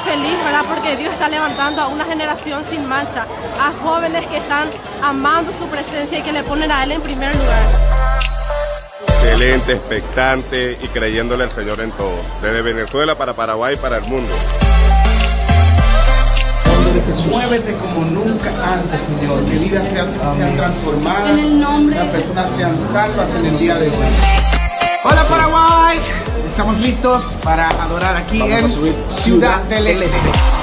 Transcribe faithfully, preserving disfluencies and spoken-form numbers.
feliz, ¿verdad? Porque Dios está levantando a una generación sin mancha, a jóvenes que están amando su presencia y que le ponen a Él en primer lugar. Excelente, expectante y creyéndole al Señor en todo. Desde Venezuela para Paraguay, para el mundo. Muévete como nunca antes, Señor. Que vidas sean, sean transformadas, En el nombre las personas sean salvas en el día de hoy. Hola Paraguay, estamos listos para adorar aquí Vamos en a subir Ciudad del Este.